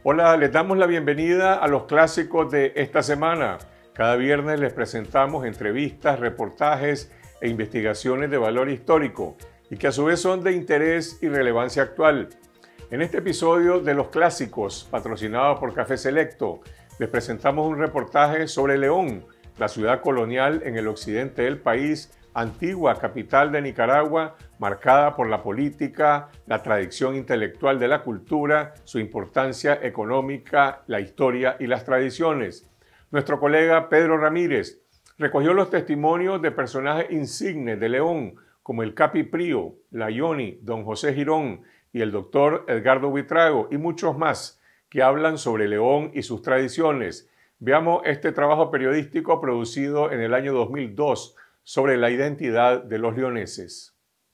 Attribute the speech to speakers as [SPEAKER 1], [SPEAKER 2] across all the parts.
[SPEAKER 1] Hola, les damos la bienvenida a los clásicos de esta semana. Cada viernes les presentamos entrevistas, reportajes e investigaciones de valor histórico y que a su vez son de interés y relevancia actual. En este episodio de Los Clásicos, patrocinado por Café Selecto, les presentamos un reportaje sobre León, la ciudad colonial en el occidente del país, antigua capital de Nicaragua, marcada por la política, la tradición intelectual de la cultura, su importancia económica, la historia y las tradiciones. Nuestro colega Pedro Ramírez recogió los testimonios de personajes insignes de León, como el Capi Prío, la Yoni, don José Girón y el doctor Edgardo Buitrago, y muchos más, que hablan sobre León y sus tradiciones. Veamos este trabajo periodístico producido en el año 2002 sobre la identidad de los leoneses.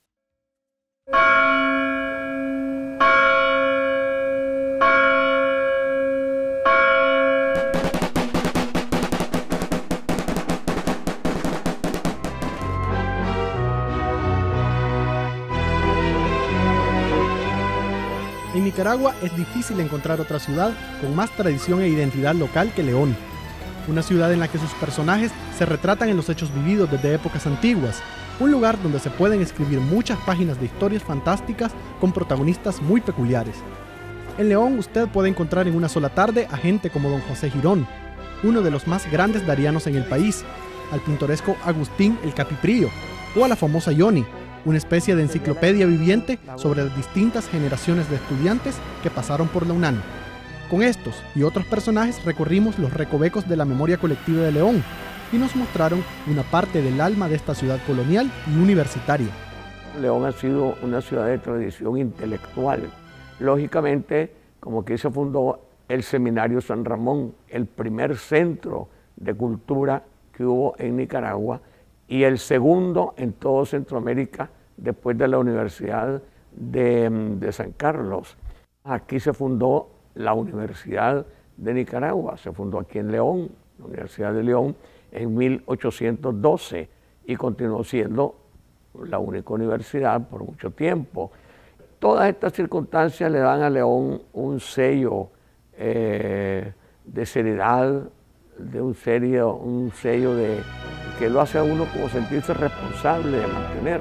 [SPEAKER 2] En Nicaragua es difícil encontrar otra ciudad con más tradición e identidad local que León. Una ciudad en la que sus personajes se retratan en los hechos vividos desde épocas antiguas. Un lugar donde se pueden escribir muchas páginas de historias fantásticas con protagonistas muy peculiares. En León usted puede encontrar en una sola tarde a gente como don José Girón, uno de los más grandes darianos en el país, al pintoresco Agustín el Capi Prío, o a la famosa Yoni, una especie de enciclopedia viviente sobre las distintas generaciones de estudiantes que pasaron por la UNAM. Con estos y otros personajes recorrimos los recovecos de la memoria colectiva de León y nos mostraron una parte del alma de esta ciudad colonial y universitaria.
[SPEAKER 3] León ha sido una ciudad de tradición intelectual. Lógicamente, como aquí se fundó el Seminario San Ramón, el primer centro de cultura que hubo en Nicaragua y el segundo en todo Centroamérica después de la Universidad de San Carlos. Aquí se fundó la Universidad de Nicaragua, se fundó aquí en León, la Universidad de León, en 1812 y continuó siendo la única universidad por mucho tiempo. Todas estas circunstancias le dan a León un sello de seriedad, un sello de que lo hace a uno como sentirse responsable de mantener.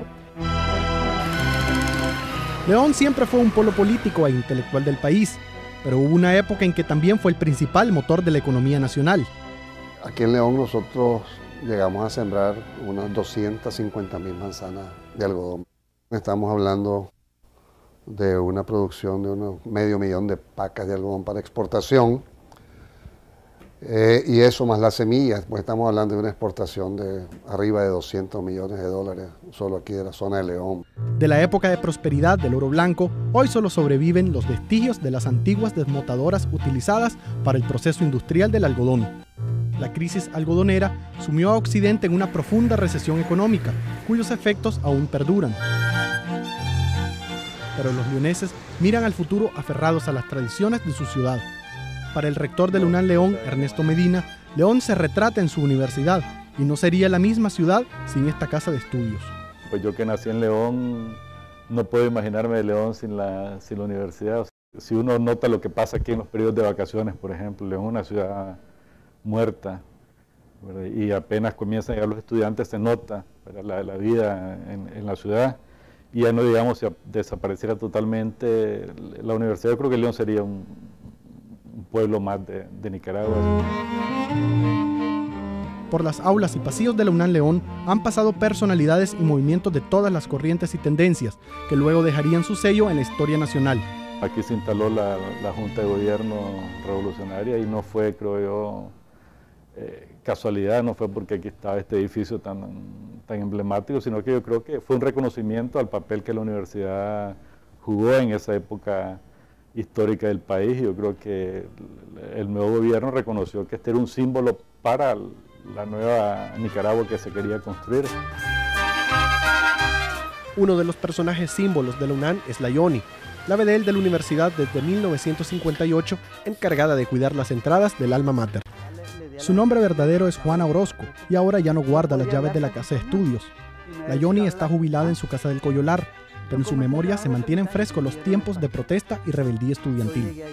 [SPEAKER 2] León siempre fue un polo político e intelectual del país, pero hubo una época en que también fue el principal motor de la economía nacional.
[SPEAKER 4] Aquí en León nosotros llegamos a sembrar unas 250.000 manzanas de algodón. Estamos hablando de una producción de unos 500.000 de pacas de algodón para exportación. Y eso más las semillas, pues estamos hablando de una exportación de arriba de $200 millones solo aquí de la zona de León.
[SPEAKER 2] De la época de prosperidad del oro blanco, hoy solo sobreviven los vestigios de las antiguas desmotadoras utilizadas para el proceso industrial del algodón. La crisis algodonera sumió a Occidente en una profunda recesión económica, cuyos efectos aún perduran. Pero los leoneses miran al futuro aferrados a las tradiciones de su ciudad. Para el rector de la UNAM León, Ernesto Medina, León se retrata en su universidad y no sería la misma ciudad sin esta casa de estudios.
[SPEAKER 5] Pues yo que nací en León, no puedo imaginarme de León sin la universidad. Si uno nota lo que pasa aquí en los periodos de vacaciones, por ejemplo, León es una ciudad muerta, ¿verdad? Y apenas comienzan a llegar los estudiantes se nota, ¿verdad? La vida en la ciudad. Y ya no digamos si desapareciera totalmente la universidad, yo creo que León sería un pueblo más de Nicaragua.
[SPEAKER 2] Por las aulas y pasillos de la UNAM León han pasado personalidades y movimientos de todas las corrientes y tendencias que luego dejarían su sello en la historia nacional.
[SPEAKER 5] Aquí se instaló la Junta de Gobierno Revolucionaria y no fue, creo yo, casualidad, no fue porque aquí estaba este edificio tan emblemático, sino que yo creo que fue un reconocimiento al papel que la universidad jugó en esa época histórica del país. Yo creo que el nuevo gobierno reconoció que este era un símbolo para la nueva Nicaragua que se quería construir.
[SPEAKER 2] Uno de los personajes símbolos de la UNAM es la Yoni, la vedel de la universidad desde 1958, encargada de cuidar las entradas del alma mater. Su nombre verdadero es Juana Orozco y ahora ya no guarda las llaves de la casa de estudios. La Yoni está jubilada en su casa del Coyolar, pero en su memoria se mantienen frescos los tiempos de protesta y rebeldía estudiantil.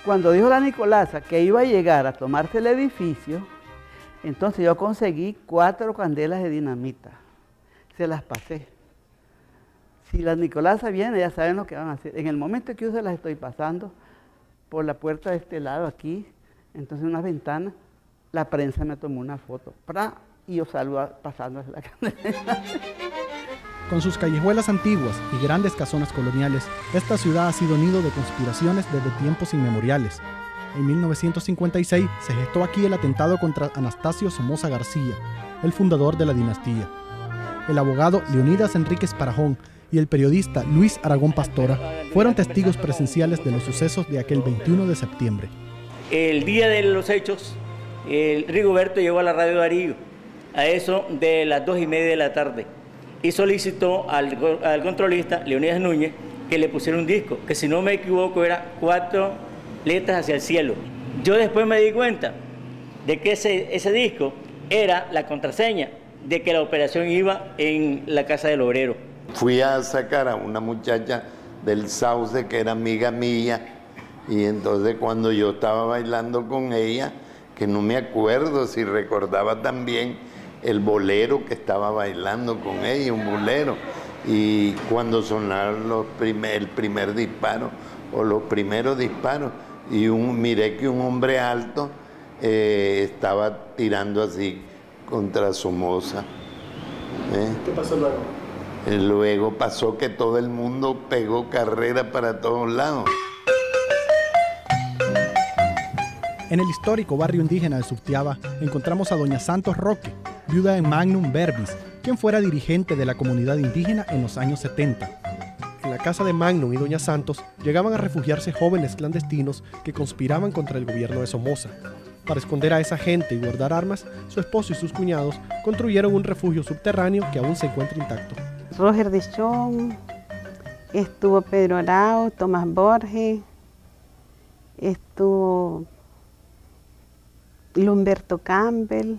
[SPEAKER 6] Cuando dijo la Nicolasa que iba a llegar a tomarse el edificio, entonces yo conseguí 4 candelas de dinamita. Se las pasé. Si la Nicolasa viene, ya saben lo que van a hacer. En el momento que yo se las estoy pasando, por la puerta de este lado aquí, entonces en una ventana, la prensa me tomó una foto. Y yo salgo pasando la candela.
[SPEAKER 2] Con sus callejuelas antiguas y grandes casonas coloniales, esta ciudad ha sido nido de conspiraciones desde tiempos inmemoriales. En 1956 se gestó aquí el atentado contra Anastasio Somoza García, el fundador de la dinastía. El abogado Leonidas Enríquez Parajón y el periodista Luis Aragón Pastora fueron testigos presenciales de los sucesos de aquel 21 de septiembre.
[SPEAKER 7] El día de los hechos, el Rigoberto llegó a la Radio Darío, a eso de las 2:30 de la tarde, y solicitó al controlista Leonidas Núñez que le pusiera un disco, que si no me equivoco era 4 letras hacia el cielo. Yo después me di cuenta de que ese disco era la contraseña de que la operación iba en la Casa del Obrero.
[SPEAKER 8] Fui a sacar a una muchacha del Sauce que era amiga mía, y entonces cuando yo estaba bailando con ella, que no me acuerdo si recordaba también el bolero que estaba bailando con ella, un bolero, y cuando sonaron el primer disparo o los primeros disparos, y miré que un hombre alto estaba tirando así contra Somoza.
[SPEAKER 2] ¿Qué pasó luego?
[SPEAKER 8] Luego pasó que todo el mundo pegó carrera para todos lados.
[SPEAKER 2] En el histórico barrio indígena de Subtiaba encontramos a doña Santos Roque, viuda en Magnum Verbis, quien fuera dirigente de la comunidad indígena en los años 70. En la casa de Magnum y doña Santos llegaban a refugiarse jóvenes clandestinos que conspiraban contra el gobierno de Somoza. Para esconder a esa gente y guardar armas, su esposo y sus cuñados construyeron un refugio subterráneo que aún se encuentra intacto.
[SPEAKER 9] Roger Dichón, estuvo Pedro Arau, Tomás Borges, estuvo Lumberto Campbell,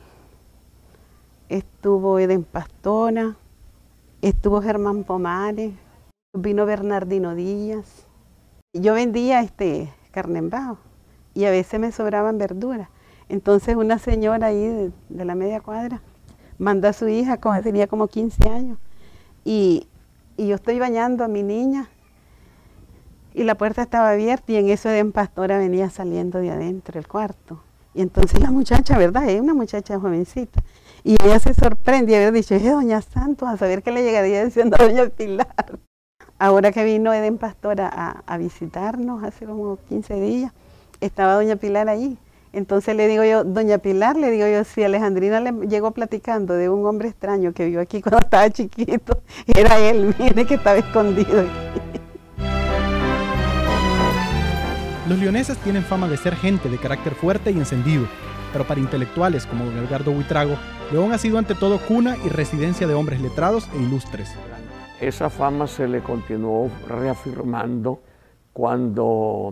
[SPEAKER 9] estuvo Eden Pastora, estuvo Germán Pomares, vino Bernardino Díaz. Yo vendía carne en bajo y a veces me sobraban verduras. Entonces una señora ahí de la media cuadra mandó a su hija, tenía como 15 años, y yo estoy bañando a mi niña y la puerta estaba abierta y en eso Eden Pastora venía saliendo de adentro del cuarto. Y entonces la muchacha, ¿verdad? Es una muchacha jovencita. Y ella se sorprende y había dicho, es doña Santos, a saber qué le llegaría diciendo a doña Pilar. Ahora que vino Eden Pastora a visitarnos hace como 15 días, estaba doña Pilar allí. Entonces le digo yo, doña Pilar, le digo yo, si Alejandrina le llegó platicando de un hombre extraño que vio aquí cuando estaba chiquito, era él, mire que estaba escondido aquí.
[SPEAKER 2] Los leoneses tienen fama de ser gente de carácter fuerte y encendido, pero para intelectuales como don Edgardo Buitrago, León ha sido ante todo cuna y residencia de hombres letrados e ilustres.
[SPEAKER 3] Esa fama se le continuó reafirmando cuando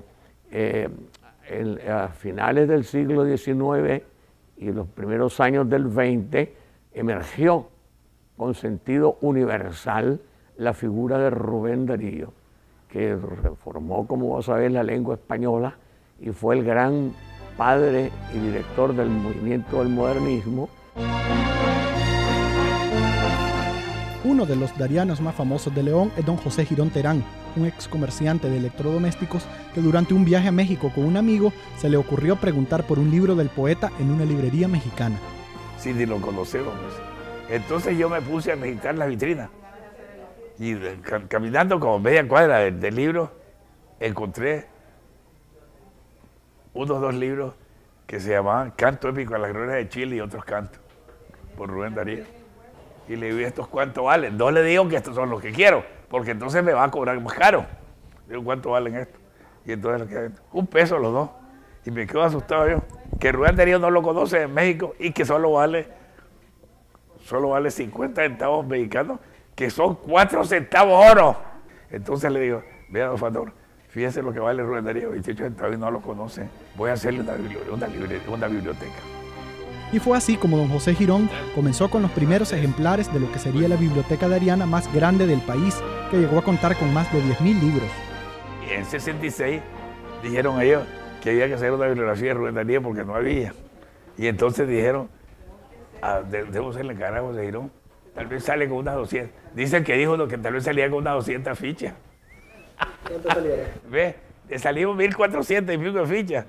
[SPEAKER 3] a finales del siglo XIX y los primeros años del XX emergió con sentido universal la figura de Rubén Darío, que reformó, como vos sabés, la lengua española y fue el gran padre y director del movimiento del modernismo.
[SPEAKER 2] Uno de los darianos más famosos de León es don José Girón Terán, un ex comerciante de electrodomésticos que durante un viaje a México con un amigo se le ocurrió preguntar por un libro del poeta en una librería mexicana.
[SPEAKER 10] Sí, ni lo conocemos. Entonces yo me puse a meditar la vitrina y caminando como media cuadra del libro encontré unos 2 libros que se llamaban Canto épico a las glorias de Chile y otros cantos, por Rubén Darío. Y le digo, ¿estos cuánto valen? No le digo que estos son los que quiero, porque entonces me va a cobrar más caro. Le digo, ¿cuánto valen estos? Y entonces, $1 peso los 2. Y me quedo asustado yo, que Rubén Darío no lo conoce en México y que solo vale 50 centavos mexicanos, que son 4 centavos oro. Entonces le digo, vea, don Fandor, fíjese lo que vale Rubén Darío, 28 centavos y no lo conoce. Voy a hacerle una biblioteca.
[SPEAKER 2] Y fue así como don José Girón comenzó con los primeros ejemplares de lo que sería la biblioteca dariana más grande del país, que llegó a contar con más de 10.000 libros.
[SPEAKER 10] Y en 66 dijeron ellos que había que hacer una bibliografía de Rubén Darío porque no había. Y entonces dijeron, debemos hacerle Nicaragua de Girón, tal vez sale con unas 200. Dicen que dijo que tal vez salía con unas 200 fichas.
[SPEAKER 2] ¿Cuánto salieron?
[SPEAKER 10] ¿Ves? Le salimos 1.400 y pico de fichas.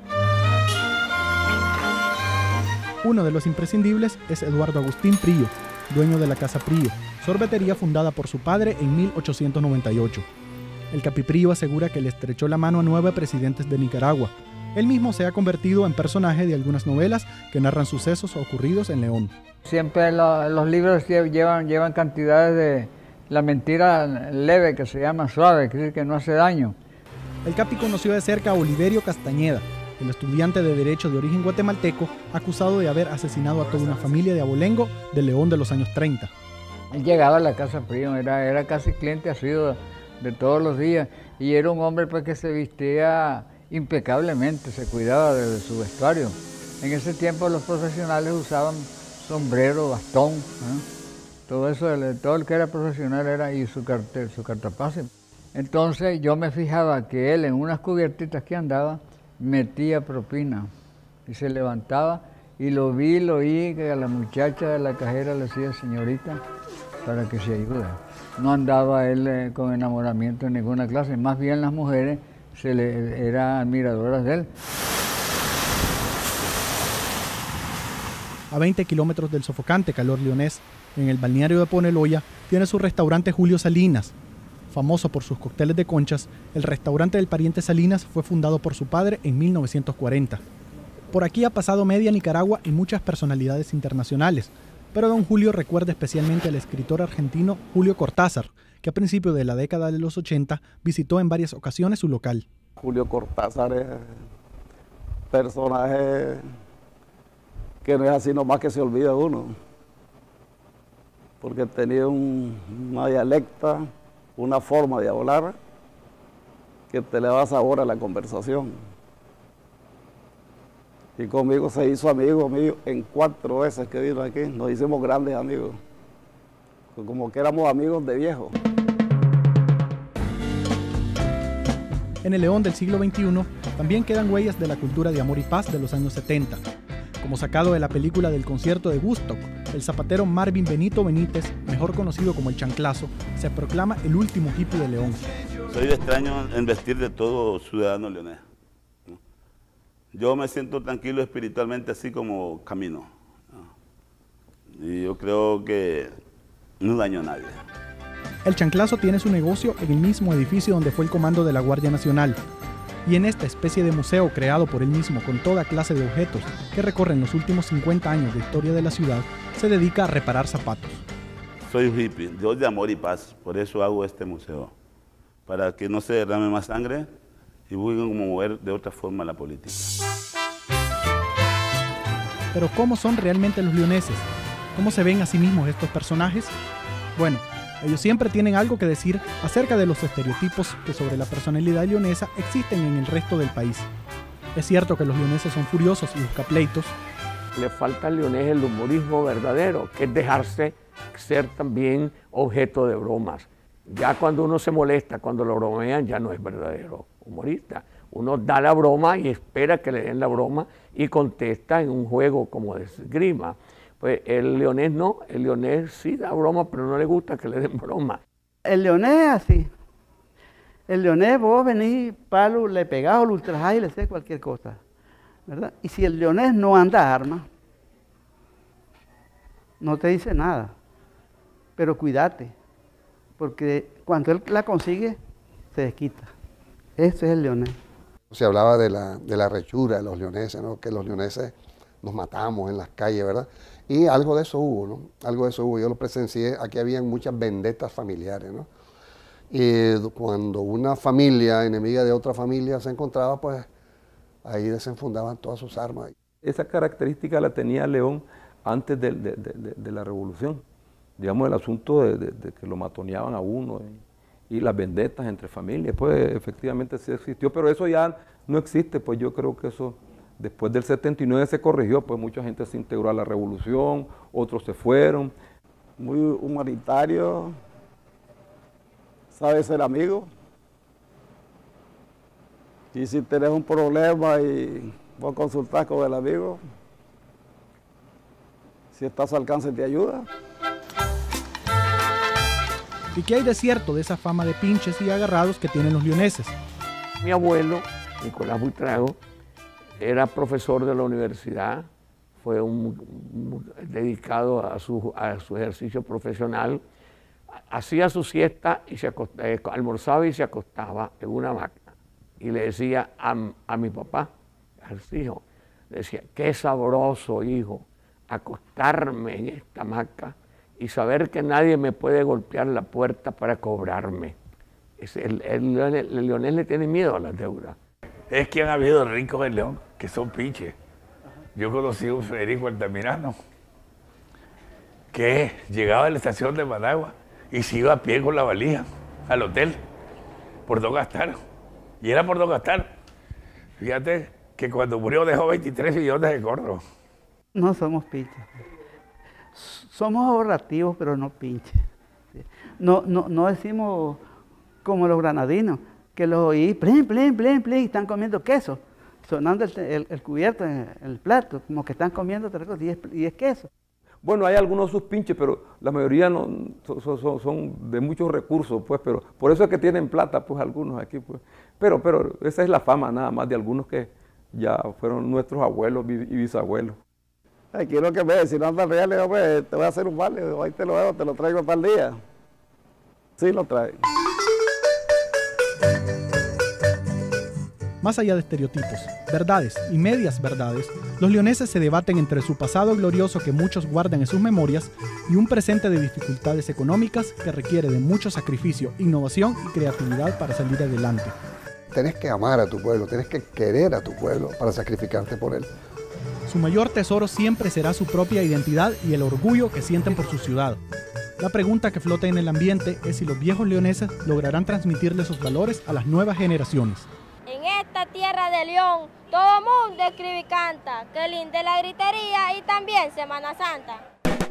[SPEAKER 2] Uno de los imprescindibles es Eduardo Agustín Prío, dueño de la Casa Prío, sorbetería fundada por su padre en 1898. El Capi Prío asegura que le estrechó la mano a 9 presidentes de Nicaragua. Él mismo se ha convertido en personaje de algunas novelas que narran sucesos ocurridos en León.
[SPEAKER 11] Siempre los libros llevan cantidades de la mentira leve, que se llama suave, que no hace daño.
[SPEAKER 2] El Capi conoció de cerca a Oliverio Castañeda, el estudiante de Derecho de origen guatemalteco, acusado de haber asesinado a toda una familia de abolengo de León de los años 30.
[SPEAKER 11] Él llegaba a la Casa Prío, era casi cliente asiduo de todos los días, y era un hombre pues, que se vestía impecablemente, se cuidaba de su vestuario. En ese tiempo los profesionales usaban sombrero, bastón, todo eso, todo el que era profesional era y su cartapase. Entonces yo me fijaba que él en unas cubiertitas que andaba metía propina y se levantaba y lo oí que a la muchacha de la cajera le decía señorita para que se ayude. No andaba él con enamoramiento en ninguna clase, más bien las mujeres eran admiradoras de él.
[SPEAKER 2] A 20 kilómetros del sofocante calor leonés, en el balneario de Poneloya, tiene su restaurante Julio Salinas. Famoso por sus cócteles de conchas, el restaurante del pariente Salinas fue fundado por su padre en 1940. Por aquí ha pasado media Nicaragua y muchas personalidades internacionales, pero don Julio recuerda especialmente al escritor argentino Julio Cortázar, que a principios de la década de los 80 visitó en varias ocasiones su local.
[SPEAKER 12] Julio Cortázar es personaje que no es así nomás que se olvida uno, porque tenía una dialecta, una forma de hablar que te le da sabor a la conversación. Y conmigo se hizo amigo mío en 4 veces que vino aquí, nos hicimos grandes amigos, como que éramos amigos de viejo.
[SPEAKER 2] En el León del siglo XXI también quedan huellas de la cultura de amor y paz de los años 70. Como sacado de la película del concierto de Woodstock, el zapatero Marvin Benito Benítez, mejor conocido como el Chanclazo, se proclama el último hippie de León.
[SPEAKER 13] Soy extraño en vestir de todo ciudadano leonés. Yo me siento tranquilo espiritualmente así como camino. Y yo creo que no daño a nadie.
[SPEAKER 2] El Chanclazo tiene su negocio en el mismo edificio donde fue el comando de la Guardia Nacional. Y en esta especie de museo creado por él mismo con toda clase de objetos que recorren los últimos 50 años de historia de la ciudad, se dedica a reparar zapatos.
[SPEAKER 13] Soy un hippie, Dios de amor y paz, por eso hago este museo, para que no se derrame más sangre y busquen cómo mover de otra forma la política.
[SPEAKER 2] Pero ¿cómo son realmente los leoneses? ¿Cómo se ven a sí mismos estos personajes? Bueno, ellos siempre tienen algo que decir acerca de los estereotipos que sobre la personalidad leonesa existen en el resto del país. Es cierto que los leoneses son furiosos y buscapleitos.
[SPEAKER 3] Le falta al leonés el humorismo verdadero, que es dejarse ser también objeto de bromas. Ya cuando uno se molesta, cuando lo bromean, ya no es verdadero humorista. Uno da la broma y espera que le den la broma y contesta en un juego como de esgrima. Pues el leonés no, el leonés sí da broma, pero no le gusta que le den broma.
[SPEAKER 6] El leonés es así. El leonés, vos venís, palo, le pegás o lo ultrajás y le haces cualquier cosa, ¿verdad? Y si el leonés no anda arma, no te dice nada. Pero cuídate, porque cuando él la consigue, se desquita. Eso es el leonés.
[SPEAKER 4] Se hablaba de la rechura de los leoneses, ¿no? Que los leoneses nos matamos en las calles, ¿verdad? Y algo de eso hubo, ¿no? Algo de eso hubo. Yo lo presencié, aquí habían muchas vendetas familiares, ¿no? Y cuando una familia enemiga de otra familia se encontraba, pues ahí desenfundaban todas sus armas.
[SPEAKER 14] Esa característica la tenía León antes de la revolución. Digamos, el asunto de que lo matoneaban a uno y las vendetas entre familias, pues efectivamente sí existió, pero eso ya no existe, pues yo creo que eso después del 79 se corrigió, pues mucha gente se integró a la revolución, otros se fueron.
[SPEAKER 12] Muy humanitario, sabe ser amigo, Y si tenés un problema y vos consultás con el amigo, si estás al alcance de ayuda.
[SPEAKER 2] ¿Y qué hay de cierto de esa fama de pinches y agarrados que tienen los leoneses?
[SPEAKER 3] Mi abuelo, Nicolás Buitrago, era profesor de la universidad, fue dedicado a su ejercicio profesional, hacía su siesta y almorzaba y se acostaba en una hamaca. Y le decía a mi papá, al hijo, le decía, qué sabroso, hijo, acostarme en esta hamaca y saber que nadie me puede golpear la puerta para cobrarme. El leonés le tiene miedo a las deudas.
[SPEAKER 10] Es que han habido ricos en León que son pinches. Yo conocí a un Federico Altamirano que llegaba a la estación de Managua y se iba a pie con la valija al hotel por no gastar. Y era por no gastar. Fíjate que cuando murió dejó 23 millones de córdobas.
[SPEAKER 6] No somos pinches. Somos ahorrativos, pero no pinches. No decimos como los granadinos, que los oí, plin, plin, plin, plin, y están comiendo queso, sonando el cubierto en el plato, como que están comiendo otra cosa, y es queso.
[SPEAKER 14] Bueno, hay algunos sus pinches, pero la mayoría no, son de muchos recursos, pues, pero por eso es que tienen plata, pues, algunos aquí, pues. Pero esa es la fama nada más de algunos que ya fueron nuestros abuelos y bisabuelos.
[SPEAKER 12] Aquí lo que me dice, si no andas real, le digo, pues, te voy a hacer un vale, hoy te lo veo, te lo traigo tal día. Sí, lo traigo.
[SPEAKER 2] Más allá de estereotipos, verdades y medias verdades, los leoneses se debaten entre su pasado glorioso que muchos guardan en sus memorias y un presente de dificultades económicas que requiere de mucho sacrificio, innovación y creatividad para salir adelante.
[SPEAKER 4] Tienes que amar a tu pueblo, tienes que querer a tu pueblo para sacrificarte por él.
[SPEAKER 2] Su mayor tesoro siempre será su propia identidad y el orgullo que sienten por su ciudad. La pregunta que flota en el ambiente es si los viejos leoneses lograrán transmitirle esos valores a las nuevas generaciones.
[SPEAKER 15] En esta tierra de León, todo mundo escribe y canta, que linda la gritería y también Semana Santa.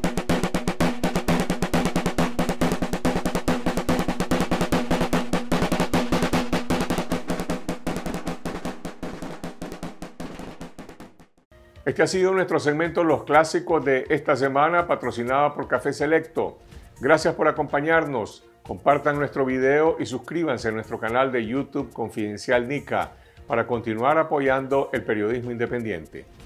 [SPEAKER 1] Este ha sido nuestro segmento Los Clásicos de esta semana, patrocinado por Café Selecto. Gracias por acompañarnos. Compartan nuestro video y suscríbanse a nuestro canal de YouTube Confidencial Nica para continuar apoyando el periodismo independiente.